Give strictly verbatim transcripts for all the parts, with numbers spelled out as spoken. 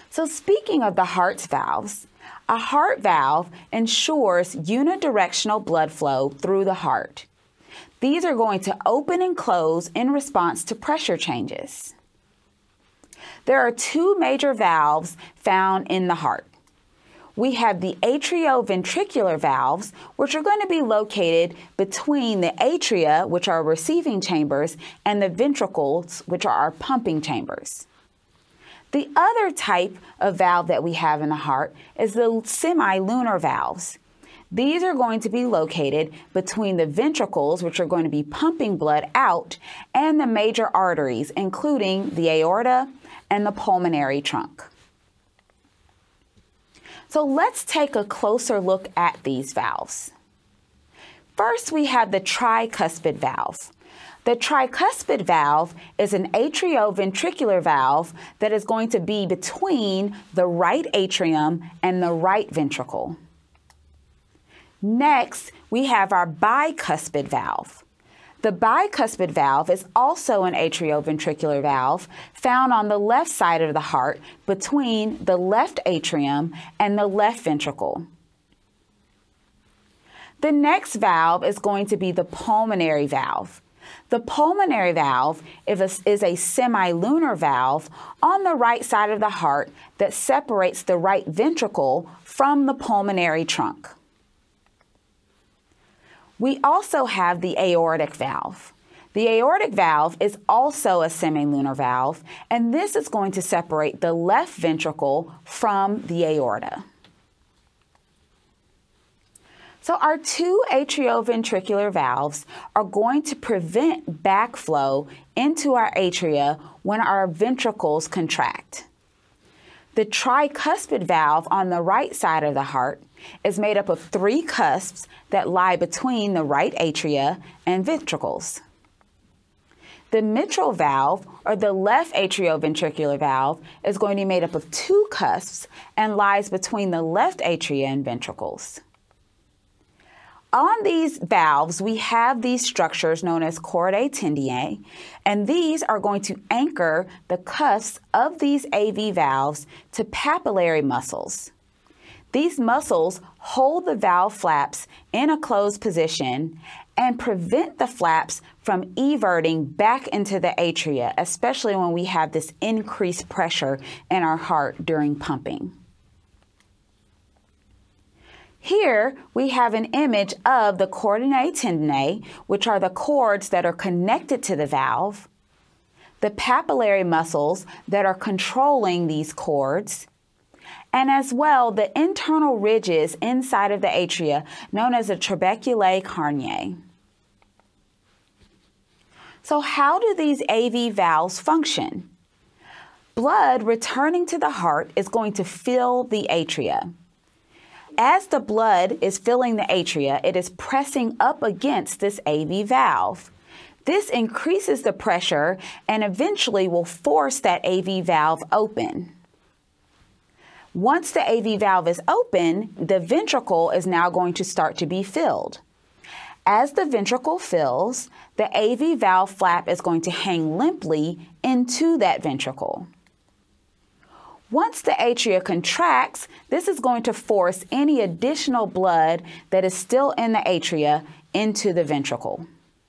So speaking of the heart's valves, a heart valve ensures unidirectional blood flow through the heart. These are going to open and close in response to pressure changes. There are two major valves found in the heart. We have the atrioventricular valves, which are going to be located between the atria, which are receiving chambers, and the ventricles, which are our pumping chambers. The other type of valve that we have in the heart is the semilunar valves. These are going to be located between the ventricles, which are going to be pumping blood out, and the major arteries, including the aorta and the pulmonary trunk. So let's take a closer look at these valves. First, we have the tricuspid valve. The tricuspid valve is an atrioventricular valve that is going to be between the right atrium and the right ventricle. Next, we have our bicuspid valve. The bicuspid valve is also an atrioventricular valve found on the left side of the heart between the left atrium and the left ventricle. The next valve is going to be the pulmonary valve. The pulmonary valve is a, is a semilunar valve on the right side of the heart that separates the right ventricle from the pulmonary trunk. We also have the aortic valve. The aortic valve is also a semilunar valve, and this is going to separate the left ventricle from the aorta. So our two atrioventricular valves are going to prevent backflow into our atria when our ventricles contract. The tricuspid valve on the right side of the heart is made up of three cusps that lie between the right atria and ventricles. The mitral valve, or the left atrioventricular valve, is going to be made up of two cusps and lies between the left atria and ventricles. On these valves, we have these structures known as Chordae Tendinae, and these are going to anchor the cusps of these A V valves to papillary muscles. These muscles hold the valve flaps in a closed position and prevent the flaps from everting back into the atria, especially when we have this increased pressure in our heart during pumping. Here we have an image of the Chordae Tendinae, which are the cords that are connected to the valve, the papillary muscles that are controlling these cords, and as well the internal ridges inside of the atria known as the trabeculae carneae. So how do these A V valves function? Blood returning to the heart is going to fill the atria. As the blood is filling the atria, it is pressing up against this A V valve. This increases the pressure and eventually will force that A V valve open. Once the A V valve is open, the ventricle is now going to start to be filled. As the ventricle fills, the A V valve flap is going to hang limply into that ventricle. Once the atria contracts, this is going to force any additional blood that is still in the atria into the ventricle.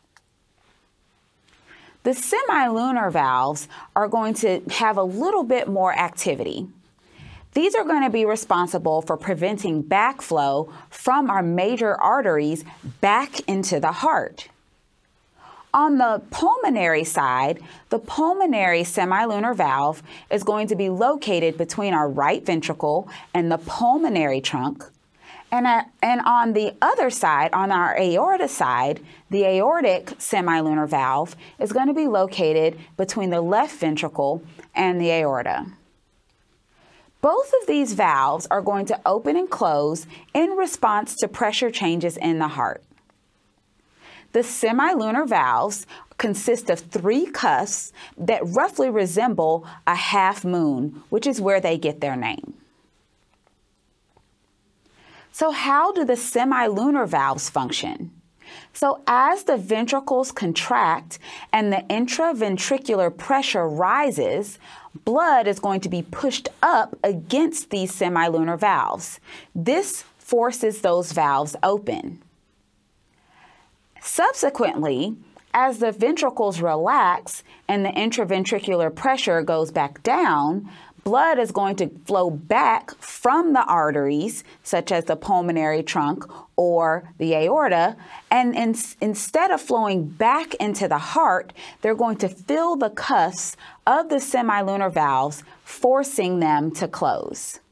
The semilunar valves are going to have a little bit more activity. These are going to be responsible for preventing backflow from our major arteries back into the heart. On the pulmonary side, the pulmonary semilunar valve is going to be located between our right ventricle and the pulmonary trunk. And, uh, and on the other side, on our aorta side, the aortic semilunar valve is going to be located between the left ventricle and the aorta. Both of these valves are going to open and close in response to pressure changes in the heart. The semilunar valves consist of three cusps that roughly resemble a half moon, which is where they get their name. So how do the semilunar valves function? So as the ventricles contract and the intraventricular pressure rises, blood is going to be pushed up against these semilunar valves. This forces those valves open. Subsequently, as the ventricles relax and the intraventricular pressure goes back down, blood is going to flow back from the arteries, such as the pulmonary trunk or the aorta, and in, instead of flowing back into the heart, they're going to fill the cuffs of the semilunar valves, forcing them to close.